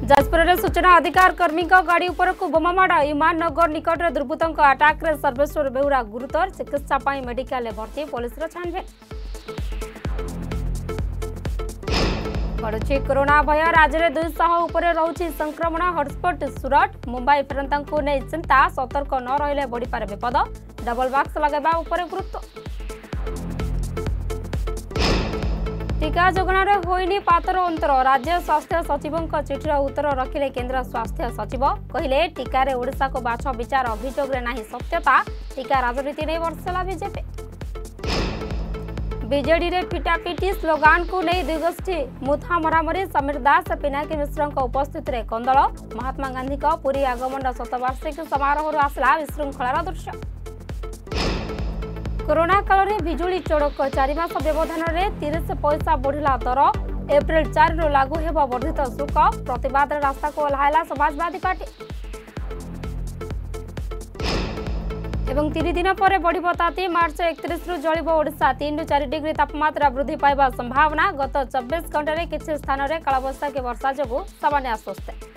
जाजपुर सूचना अधिकार कर्मी गाड़ी उपरक बोमामाड़ इमान नगर निकट दुर्बृत्तों आटाक सर्वेश्वर बेहुरा गुरुतर चिकित्सा मेडिकल भर्ती पुलिस छानबीन बढ़ुची कोरोना भय राज्य में 200 उपरे रहुची संक्रमण हॉटस्पॉट सूरत मुंबई फेरंता नहीं चिंता सतर्क न रहिले बढ़ी पारे विपद डबल मास्क लगाइबा उपरे गुरुत्व टीका जोगणार होइनी पातर अंतर राज्य स्वास्थ्य सचिवों चिठीर उत्तर रखिले केंद्र स्वास्थ्य सचिव कहिले टीकार ओडिशा को बाछ विचार अभियोग रे नाही सत्यता टीका राजनीति नहीं वर्षला बीजेपी बीजेडी रे पिटापिटी स्लोगान को नहीं दुई गोष्ठी मुथा मरामरी समीर दास पिनाकी मिश्र उपस्थित रे कंदल महात्मा गांधी पुरी आगमन शतवार्षिकी समारोह आसला विशृंखलार दृश्य कोरोना काल में बिजुली चढ़क 4 मास व्यवधान में 30 पैसा बढ़ला दर एप्रिल 4 रु लागू हेब वर्धित शुल्क प्रतिवाद रास्ता को ओह्लाइला समाजवादी पार्टी एवं 3 दिन पर बढ़िब ताती मार्च 31 रु जलिब ओडिशा 3 रु 4 डिग्री तापमात्रा वृद्धि पाइबा संभावना गत 24 घंटे किछि स्थान में कालबैशाखी वर्षा जोगु सामान्य आश्वस्त।